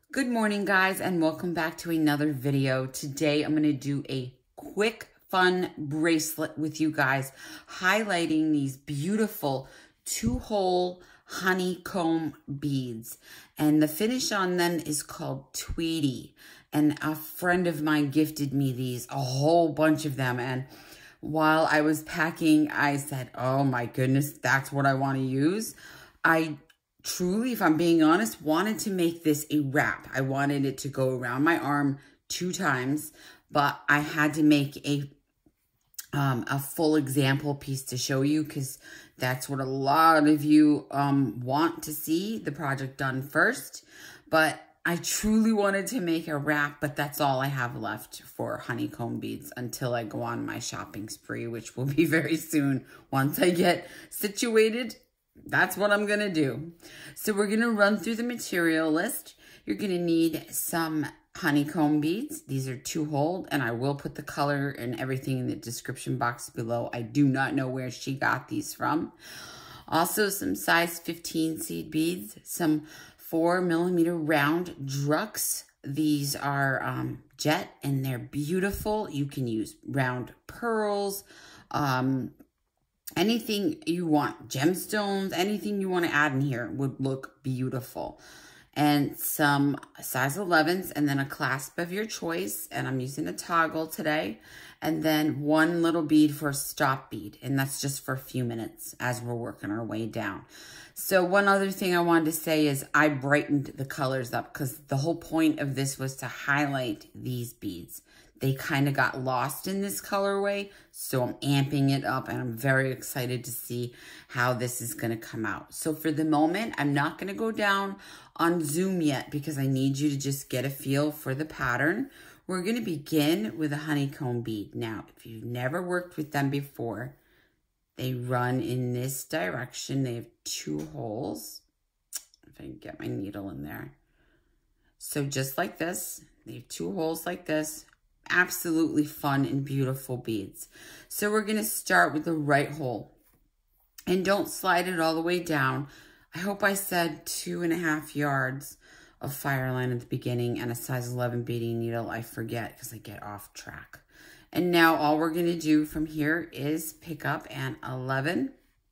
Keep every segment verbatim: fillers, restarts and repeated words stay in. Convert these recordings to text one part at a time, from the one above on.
Good morning, guys, and welcome back to another video. Today, I'm going to do a quick, fun bracelet with you guys, highlighting these beautiful two-hole honeycomb beads. And the finish on them is called Tweedy. And a friend of mine gifted me these, a whole bunch of them. And while I was packing, I said, oh my goodness, that's what I want to use. I truly, if I'm being honest, wanted to make this a wrap. I wanted it to go around my arm two times, but I had to make a um, a full example piece to show you because that's what a lot of you um, want to see, the project done first. But I truly wanted to make a wrap, but that's all I have left for honeycomb beads until I go on my shopping spree, which will be very soon once I get situated. That's what I'm going to do. So we're going to run through the material list. You're going to need some honeycomb beads. These are two hole, and I will put the color and everything in the description box below. I do not know where she got these from. Also some size fifteen seed beads, some four millimeter round druks. These are um, jet, and they're beautiful. You can use round pearls, um, anything you want, gemstones, anything you want to add in here would look beautiful. And some size elevens, and then a clasp of your choice. And I'm using a toggle today. And then one little bead for a stop bead. And that's just for a few minutes as we're working our way down. So one other thing I wanted to say is I brightened the colors up because the whole point of this was to highlight these beads. They kind of got lost in this colorway, so I'm amping it up, and I'm very excited to see how this is going to come out. So for the moment, I'm not going to go down on zoom yet because I need you to just get a feel for the pattern. We're going to begin with a honeycomb bead. Now, if you've never worked with them before, they run in this direction. They have two holes. If I can get my needle in there. So just like this, they have two holes like this. Absolutely fun and beautiful beads. So we're going to start with the right hole. And don't slide it all the way down. I hope I said two and a half yards of fire line at the beginning and a size eleven beading needle. I forget because I get off track. And now all we're going to do from here is pick up an eleven,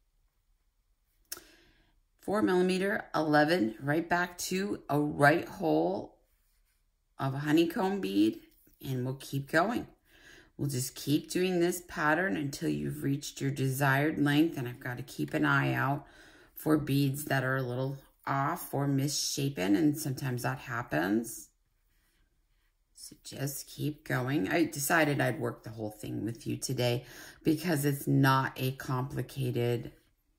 four millimeter, eleven, right back to a right hole of a honeycomb bead. And we'll keep going. We'll just keep doing this pattern until you've reached your desired length. And I've got to keep an eye out for beads that are a little off or misshapen. And sometimes that happens. So just keep going. I decided I'd work the whole thing with you today because it's not a complicated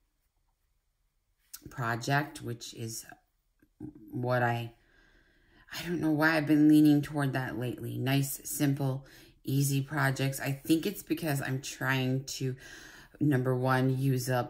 project, which is what I... I don't know why I've been leaning toward that lately. Nice, simple, easy projects. I think it's because I'm trying to, number one, use up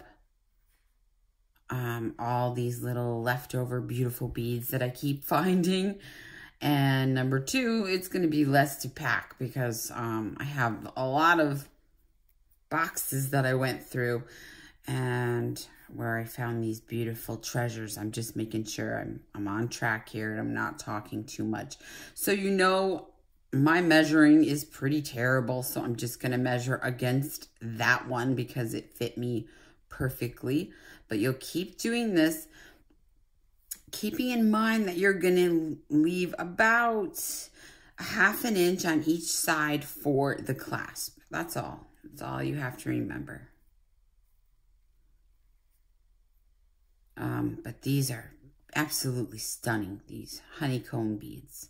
um, all these little leftover beautiful beads that I keep finding. And number two, it's going to be less to pack because um, I have a lot of boxes that I went through and where I found these beautiful treasures. I'm just making sure I'm, I'm on track here and I'm not talking too much. So you know my measuring is pretty terrible, so I'm just going to measure against that one because it fit me perfectly. But you'll keep doing this, keeping in mind that you're going to leave about a half an inch on each side for the clasp. That's all. That's all you have to remember. Um, but these are absolutely stunning, these honeycomb beads.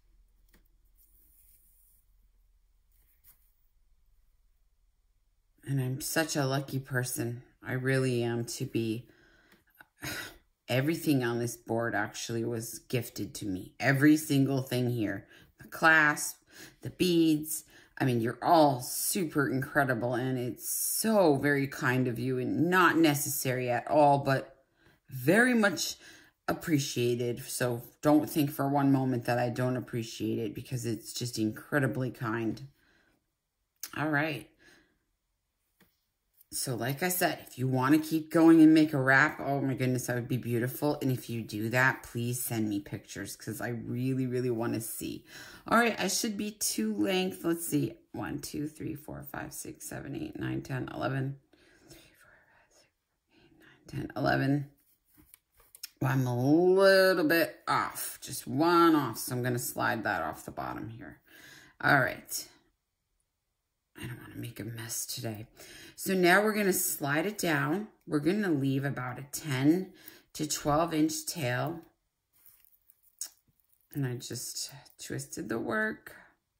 And I'm such a lucky person. I really am to be... Everything on this board actually was gifted to me. Every single thing here. The clasp, the beads. I mean, you're all super incredible, and it's so very kind of you and not necessary at all, but very much appreciated. So don't think for one moment that I don't appreciate it because it's just incredibly kind. All right. So like I said, if you want to keep going and make a wrap, oh my goodness, that would be beautiful. And if you do that, please send me pictures because I really, really want to see. All right, I should be two length. Let's see. one, two, three, four, five, six, seven, eight, nine, ten, eleven. ten, eleven. Well, I'm a little bit off, just one off. So I'm going to slide that off the bottom here. All right. I don't want to make a mess today. So now we're going to slide it down. We're going to leave about a ten to twelve inch tail. And I just twisted the work.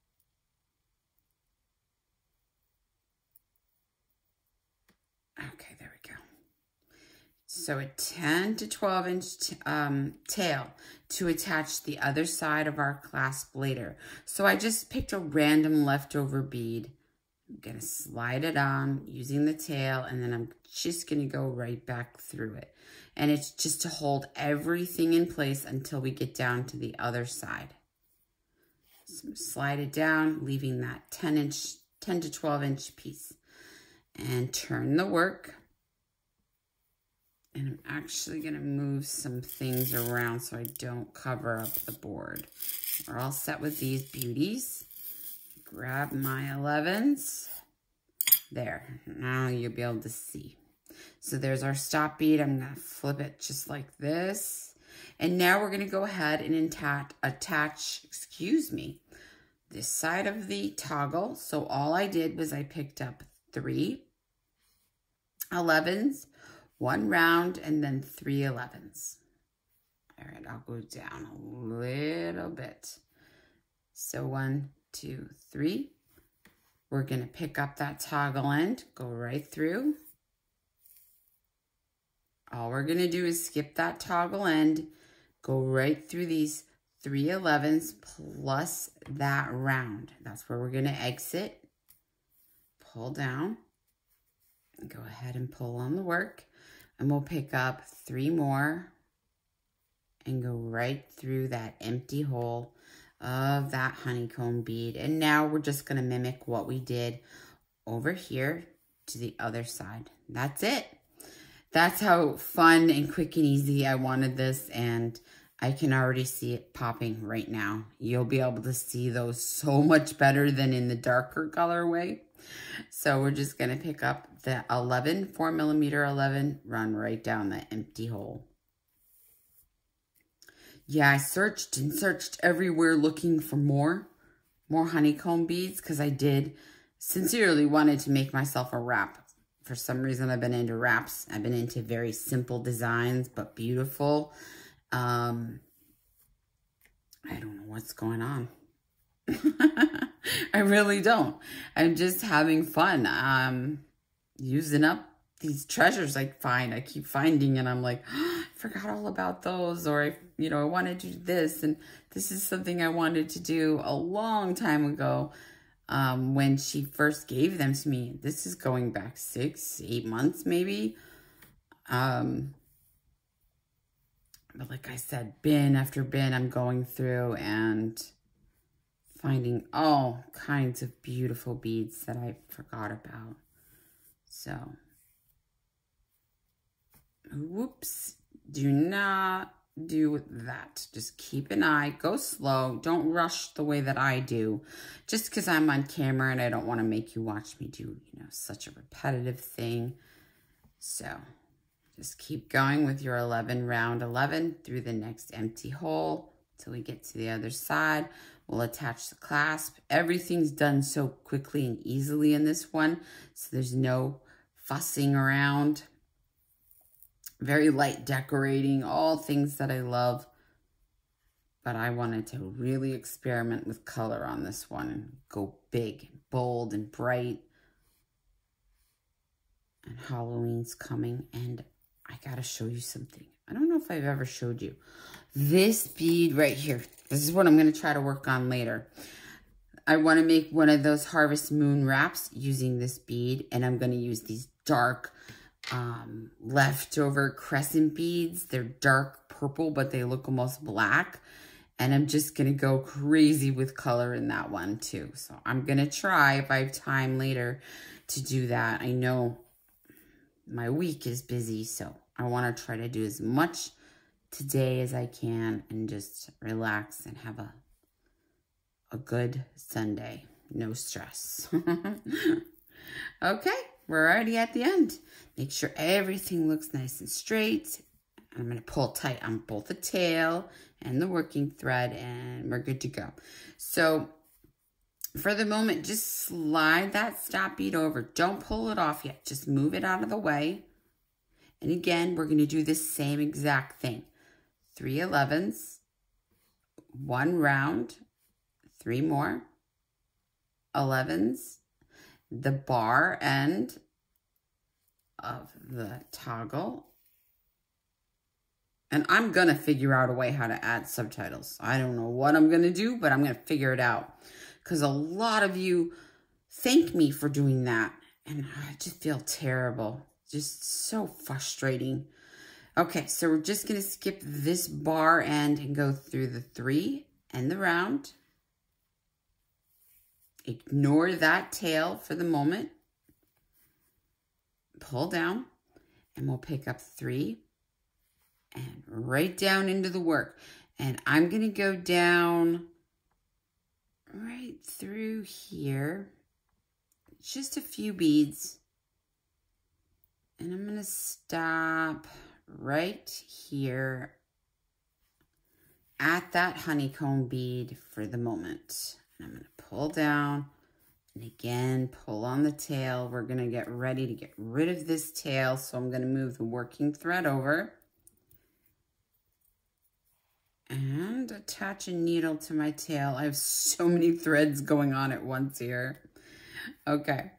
Okay, there we go. So a ten to twelve inch um, tail to attach the other side of our clasp later. So I just picked a random leftover bead. I'm going to slide it on using the tail, and then I'm just going to go right back through it. And it's just to hold everything in place until we get down to the other side. So slide it down, leaving that ten inch, ten to twelve inch piece. And turn the work. And I'm actually going to move some things around so I don't cover up the board. We're all set with these beauties. Grab my elevens. There. Now you'll be able to see. So there's our stop bead. I'm going to flip it just like this. And now we're going to go ahead and attach, attach, excuse me, this side of the toggle. So all I did was I picked up three elevens, one round, and then three elevens. All right, I'll go down a little bit. So one, two, three. We're going to pick up that toggle end, go right through. All we're going to do is skip that toggle end, go right through these three elevens plus that round. That's where we're going to exit. Pull down. Go ahead and pull on the work. And we'll pick up three more and go right through that empty hole of that honeycomb bead. And now we're just going to mimic what we did over here to the other side. That's it. That's how fun and quick and easy I wanted this, and I can already see it popping right now. You'll be able to see those so much better than in the darker colorway. So we're just going to pick up the eleven, four millimeter eleven, run right down the empty hole. Yeah, I searched and searched everywhere looking for more, more honeycomb beads because I did sincerely wanted to make myself a wrap. For some reason, I've been into wraps. I've been into very simple designs, but beautiful. Um, I don't know what's going on. I really don't. I'm just having fun. Um, using up these treasures I find. I keep finding, and I'm like, oh, I forgot all about those, or I, you know, I want to do this, and this is something I wanted to do a long time ago. Um, when she first gave them to me. This is going back six, eight months maybe. Um, but like I said, bin after bin I'm going through and finding all kinds of beautiful beads that I forgot about. So, whoops, do not do that. Just keep an eye, go slow, don't rush the way that I do, just because I'm on camera and I don't want to make you watch me do, you know, such a repetitive thing. So just keep going with your eleven, round eleven through the next empty hole till we get to the other side. We'll attach the clasp. Everything's done so quickly and easily in this one, so there's no fussing around. Very light decorating, all things that I love. But I wanted to really experiment with color on this one and go big, bold, and bright. And Halloween's coming, and I gotta show you something. I don't know if I've ever showed you. This bead right here. This is what I'm gonna try to work on later. I wanna make one of those Harvest Moon wraps using this bead, and I'm gonna use these dark um leftover crescent beads. They're dark purple, but they look almost black, and I'm just gonna go crazy with color in that one too. So I'm gonna try, if I have time later, to do that. I know my week is busy, so I want to try to do as much today as I can and just relax and have a, a good Sunday. No stress. Okay, we're already at the end. Make sure everything looks nice and straight. I'm going to pull tight on both the tail and the working thread, and we're good to go. So for the moment, just slide that stop bead over. Don't pull it off yet. Just move it out of the way. And again, we're going to do the same exact thing. Three elevens, one round, three more, elevens, the bar end of the toggle. And I'm going to figure out a way how to add subtitles. I don't know what I'm going to do, but I'm going to figure it out. Because a lot of you thank me for doing that. And I just feel terrible. Just so frustrating. Okay, so we're just going to skip this bar end and go through the three and the round. Ignore that tail for the moment. Pull down. And we'll pick up three. And right down into the work. And I'm going to go down right through here, just a few beads, and I'm going to stop right here at that honeycomb bead for the moment. And I'm going to pull down and again pull on the tail. We're going to get ready to get rid of this tail, so I'm going to move the working thread over and attach a needle to my tail. I have so many threads going on at once here. Okay.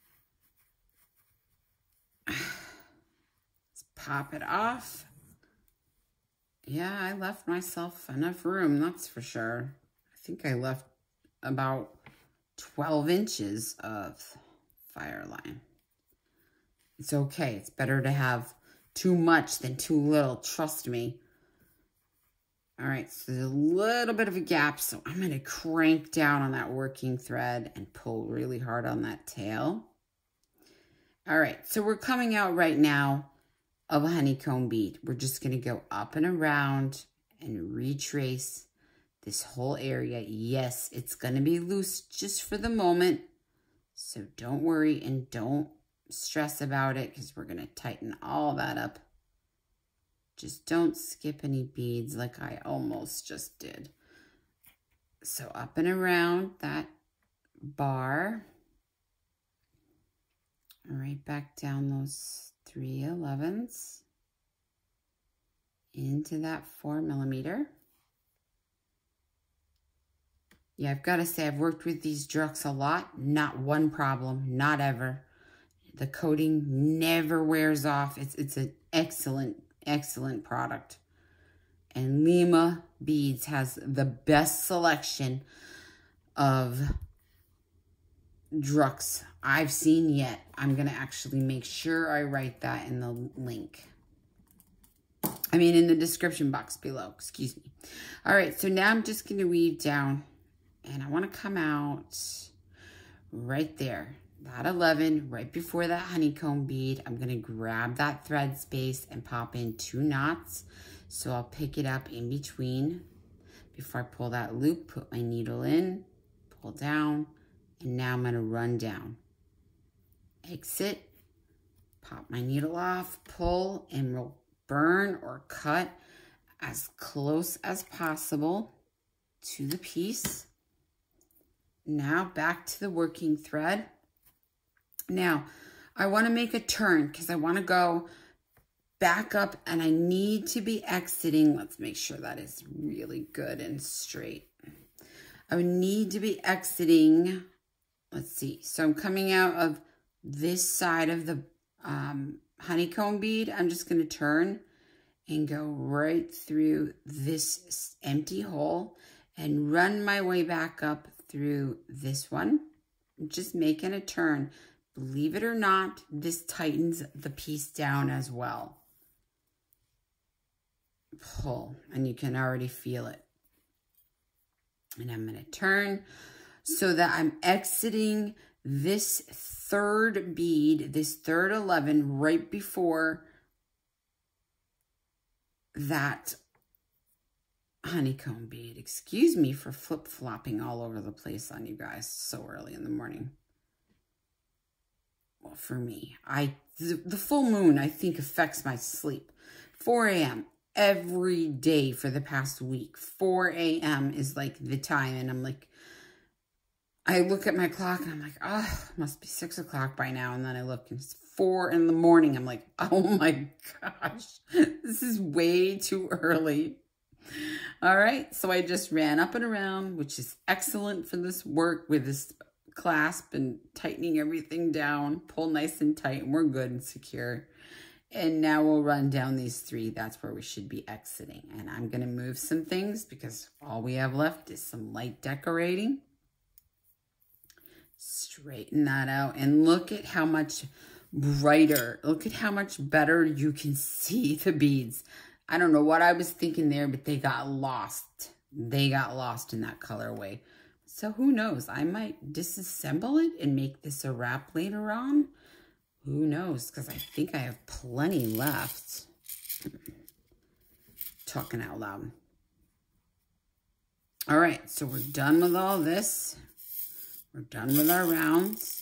Let's pop it off. Yeah, I left myself enough room, that's for sure. I think I left about twelve inches of fire line. It's okay. It's better to have too much than too little, trust me. All right, so there's a little bit of a gap, so I'm going to crank down on that working thread and pull really hard on that tail. All right, so we're coming out right now of a honeycomb bead. We're just going to go up and around and retrace this whole area. Yes, it's going to be loose just for the moment, so don't worry and don't stress about it because we're going to tighten all that up. Just don't skip any beads like I almost just did. So up and around that bar. Right back down those three elevens. Into that four millimeter. Yeah, I've got to say I've worked with these Druks a lot. Not one problem, not ever. The coating never wears off. It's, it's an excellent Excellent product. And Lima Beads has the best selection of Druks I've seen yet. I'm going to actually make sure I write that in the link. I mean, in the description box below. Excuse me. All right, so now I'm just going to weave down. And I want to come out right there. That eleven, right before that honeycomb bead, I'm going to grab that thread space and pop in two knots. So I'll pick it up in between. Before I pull that loop, put my needle in, pull down, and now I'm going to run down. Exit, pop my needle off, pull, and we'll burn or cut as close as possible to the piece. Now back to the working thread. Now, I want to make a turn because I want to go back up and I need to be exiting. Let's make sure that is really good and straight. I would need to be exiting. Let's see. So I'm coming out of this side of the um, honeycomb bead. I'm just going to turn and go right through this empty hole and run my way back up through this one. I'm just making a turn. Believe it or not, this tightens the piece down as well. Pull, and you can already feel it. And I'm going to turn so that I'm exiting this third bead, this third eleven, right before that honeycomb bead. Excuse me for flip-flopping all over the place on you guys so early in the morning. Well, for me, I the, the full moon, I think, affects my sleep. four A M every day for the past week. four A M is like the time, and I'm like, I look at my clock and I'm like, oh, it must be six o'clock by now. And then I look and it's four in the morning. I'm like, oh my gosh, this is way too early. All right, so I just ran up and around, which is excellent for this work with this clasp and tightening everything down. Pull nice and tight, and we're good and secure. And now we'll run down these three. That's where we should be exiting. And I'm going to move some things because all we have left is some light decorating. Straighten that out. And look at how much brighter, look at how much better you can see the beads. I don't know what I was thinking there, but they got lost. They got lost in that colorway. So who knows? I might disassemble it and make this a wrap later on. Who knows? Because I think I have plenty left. Talking out loud. All right, so we're done with all this. We're done with our rounds.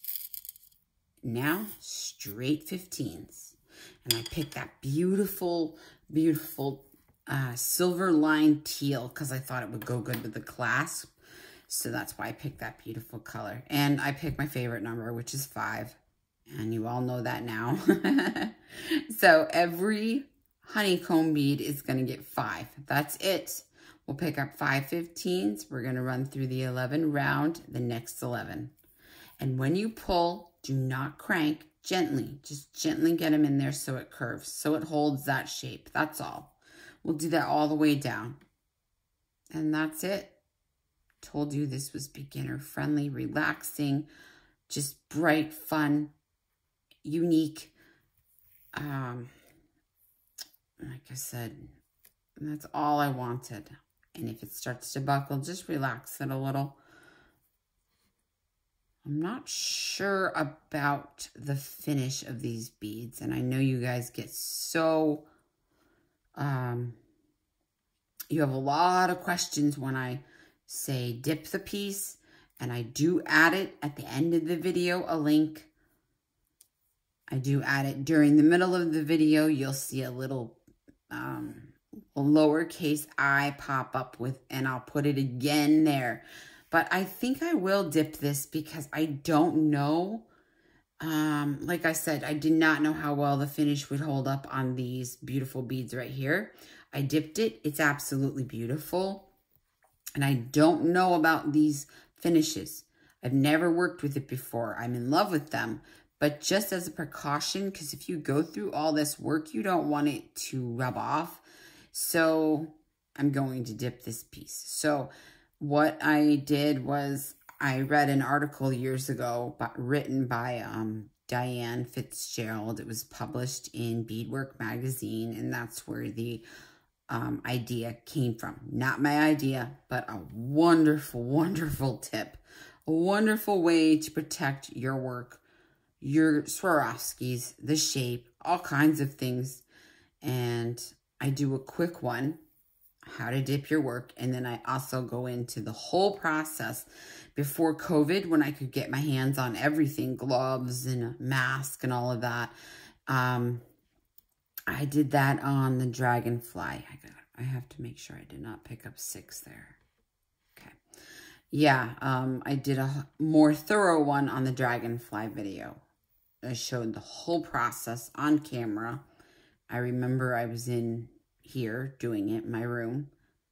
Now, straight fifteens. And I picked that beautiful, beautiful uh, silver line teal because I thought it would go good with the clasp. So that's why I picked that beautiful color. And I picked my favorite number, which is five. And you all know that now. So every honeycomb bead is going to get five. That's it. We'll pick up five fifteens. We're going to run through the eleven round, the next eleven. And when you pull, do not crank. Gently, just gently get them in there so it curves, so it holds that shape. That's all. We'll do that all the way down. And that's it. Told you this was beginner friendly, relaxing, just bright, fun, unique. Um, like I said, that's all I wanted. And if it starts to buckle, just relax it a little. I'm not sure about the finish of these beads. And I know you guys get so, um, you have a lot of questions when I say dip the piece. And I do add it at the end of the video, a link. I do add it during the middle of the video. You'll see a little um, a lowercase I pop up with, and I'll put it again there. But I think I will dip this because I don't know. Um, like I said, I did not know how well the finish would hold up on these beautiful beads right here. I dipped it. It's absolutely beautiful. And I don't know about these finishes. I've never worked with it before. I'm in love with them. But just as a precaution, because if you go through all this work, you don't want it to rub off. So I'm going to dip this piece. So what I did was I read an article years ago but written by um, Diane Fitzgerald. It was published in Beadwork magazine, and that's where the um, idea came from. Not my idea, but a wonderful, wonderful tip. A wonderful way to protect your work, your Swarovskis, the shape, all kinds of things. And I do a quick one, how to dip your work. And then I also go into the whole process before COVID, when I could get my hands on everything, gloves and a mask and all of that. Um, I did that on the Dragonfly. I got, I have to make sure I did not pick up six there. Okay. Yeah, um, I did a more thorough one on the Dragonfly video. I showed the whole process on camera. I remember I was in here doing it in my room,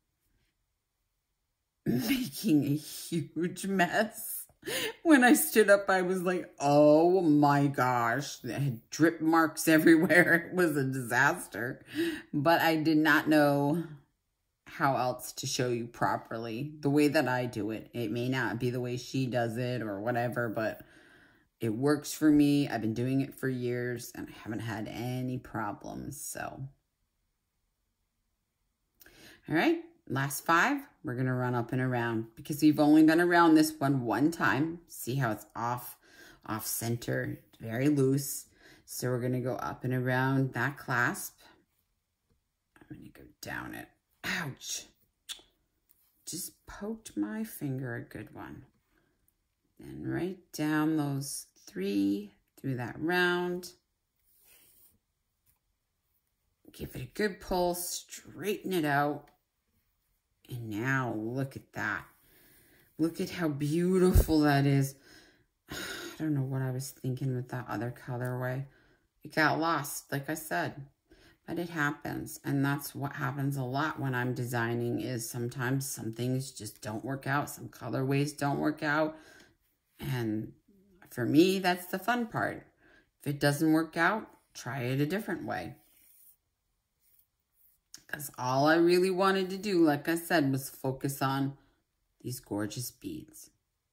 making a huge mess. When I stood up, I was like, oh my gosh, I had drip marks everywhere. It was a disaster. But I did not know how else to show you properly the way that I do it. It may not be the way she does it or whatever, but it works for me. I've been doing it for years and I haven't had any problems. So, all right, last five, we're going to run up and around because we've only been around this one one time. See how it's off, off center, very loose. So we're going to go up and around that clasp. I'm going to go down it. Ouch. Just poked my finger a good one. Then right down those three through that round. Give it a good pull, straighten it out. And now look at that. Look at how beautiful that is. I don't know what I was thinking with that other colorway. It got lost, like I said, but it happens. And that's what happens a lot when I'm designing is sometimes some things just don't work out. Some colorways don't work out. And for me, that's the fun part. If it doesn't work out, try it a different way. Because all I really wanted to do, like I said, was focus on these gorgeous beads.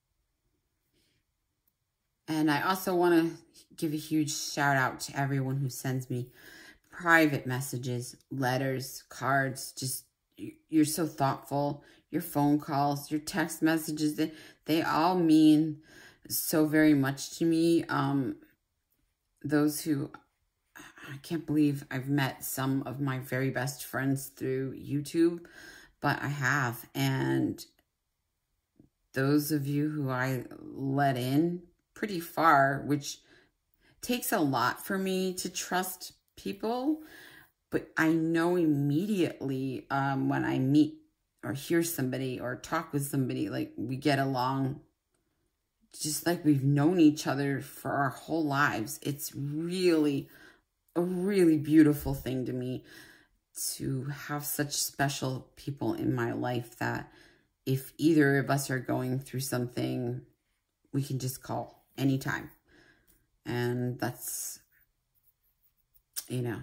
And I also want to give a huge shout out to everyone who sends me private messages, letters, cards. Just, you're so thoughtful. Your phone calls, your text messages, they, they all mean so very much to me. Um, those who... I can't believe I've met some of my very best friends through YouTube, but I have. And those of you who I let in pretty far, which takes a lot for me to trust people, but I know immediately um, when I meet or hear somebody or talk with somebody, like we get along just like we've known each other for our whole lives. It's really a really beautiful thing to me to have such special people in my life that if either of us are going through something, we can just call anytime. And that's, you know,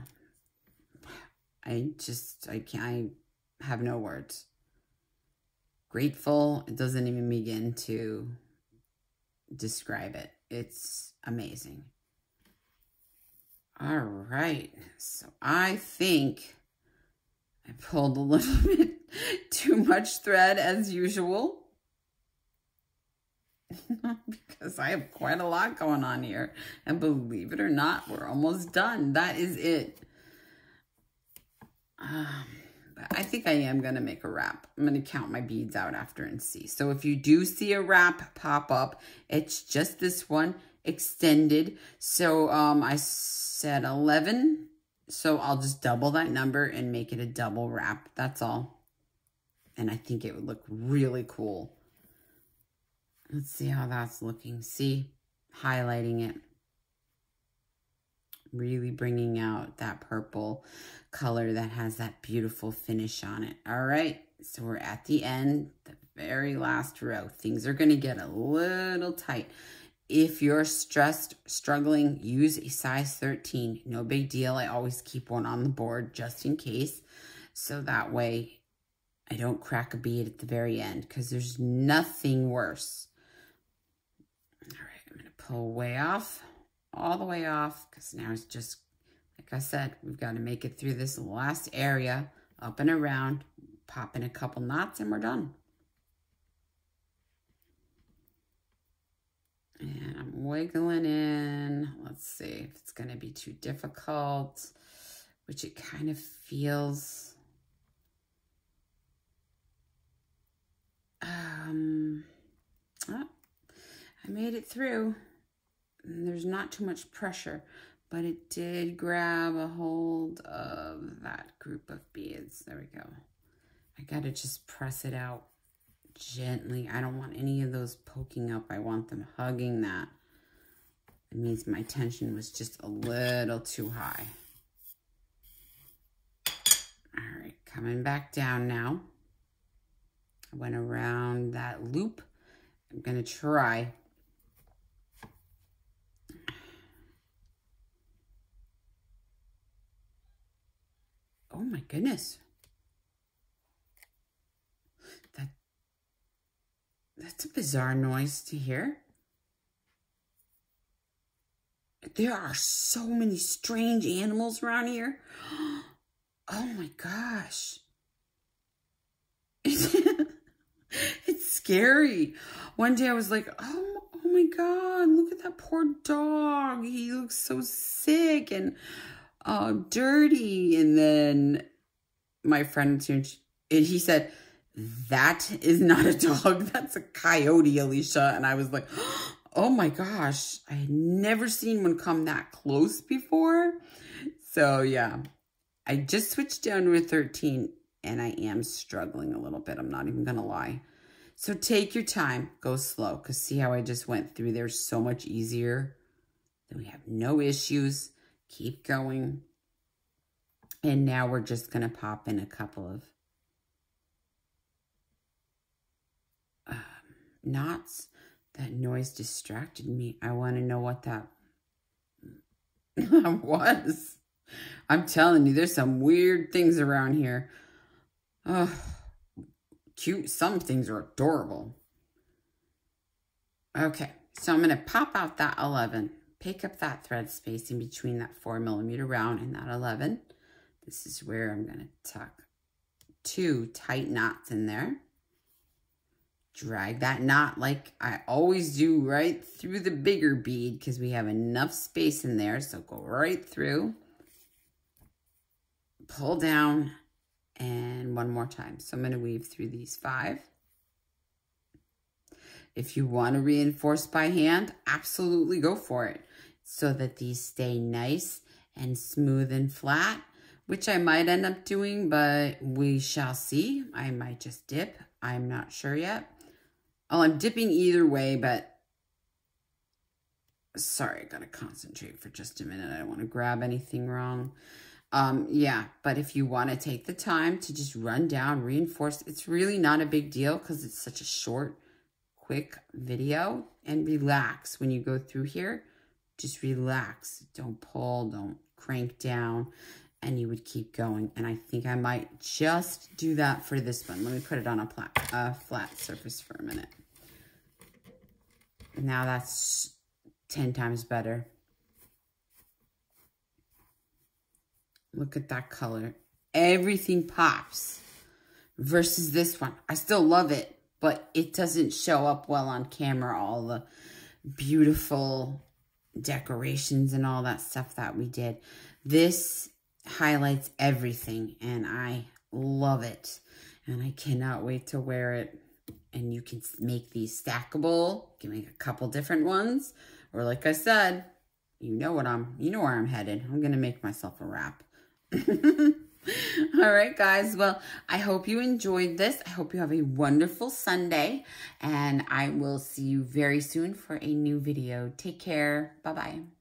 I just, I can't, I have no words. Grateful, it doesn't even begin to describe it. It's amazing. All right, so I think I pulled a little bit too much thread as usual because I have quite a lot going on here. And believe it or not, we're almost done. That is it. Um, but I think I am going to make a wrap. I'm going to count my beads out after and see. So if you do see a wrap pop up, it's just this one extended. So um, I said eleven. So I'll just double that number and make it a double wrap. That's all. And I think it would look really cool. Let's see how that's looking. See, highlighting it. Really bringing out that purple color that has that beautiful finish on it. All right, so we're at the end, the very last row. Things are going to get a little tight. If you're stressed, struggling, use a size thirteen. No big deal. I always keep one on the board just in case. So that way I don't crack a bead at the very end because there's nothing worse. All right, I'm going to pull way off, all the way off, because now it's just, like I said, we've got to make it through this last area, up and around, pop in a couple knots, and we're done. And I'm wiggling in. Let's see if it's going to be too difficult, which it kind of feels. Um, oh, I made it through. And there's not too much pressure, but it did grab a hold of that group of beads. There we go. I got to just press it out gently. I don't want any of those poking up. I want them hugging that. It means my tension was just a little too high. All right, coming back down now. I went around that loop. I'm going to try. Oh my goodness. That That's a bizarre noise to hear. There are so many strange animals around here. Oh my gosh. scary. One day I was like, oh, oh my God, look at that poor dog. He looks so sick and uh, dirty. And then my friend, and he said, that is not a dog. That's a coyote, Alicia. And I was like, oh my gosh, I had never seen one come that close before. So yeah, I just switched down to a thirteen and I am struggling a little bit. I'm not even gonna lie. So take your time, go slow, because see how I just went through there so much easier. Then we have no issues. Keep going. And now we're just gonna pop in a couple of um, knots. That noise distracted me. I want to know what that was. I'm telling you, there's some weird things around here. Oh, cute. Some things are adorable. Okay, so I'm going to pop out that eleven. Pick up that thread spacing between that four millimeter round and that eleven. This is where I'm going to tuck two tight knots in there. Drag that knot like I always do right through the bigger bead because we have enough space in there. So go right through, pull down, and one more time. So I'm going to weave through these five. If you want to reinforce by hand, absolutely go for it so that these stay nice and smooth and flat, which I might end up doing, but we shall see. I might just dip. I'm not sure yet. Oh, I'm dipping either way, but sorry, I gotta concentrate for just a minute. I don't want to grab anything wrong. Um, yeah, but if you want to take the time to just run down, reinforce, it's really not a big deal because it's such a short, quick video. And relax when you go through here. Just relax. Don't pull, don't crank down, and you would keep going. And I think I might just do that for this one. Let me put it on a flat, uh, flat surface for a minute. Now that's ten times better. Look at that color. Everything pops versus this one. I still love it, but it doesn't show up well on camera, all the beautiful decorations and all that stuff that we did. This highlights everything, and I love it. And I cannot wait to wear it. And you can make these stackable. You can make a couple different ones. Or like I said, you know what I'm, you know where I'm headed. I'm going to make myself a wrap. All right, guys. Well, I hope you enjoyed this. I hope you have a wonderful Sunday. And I will see you very soon for a new video. Take care. Bye-bye.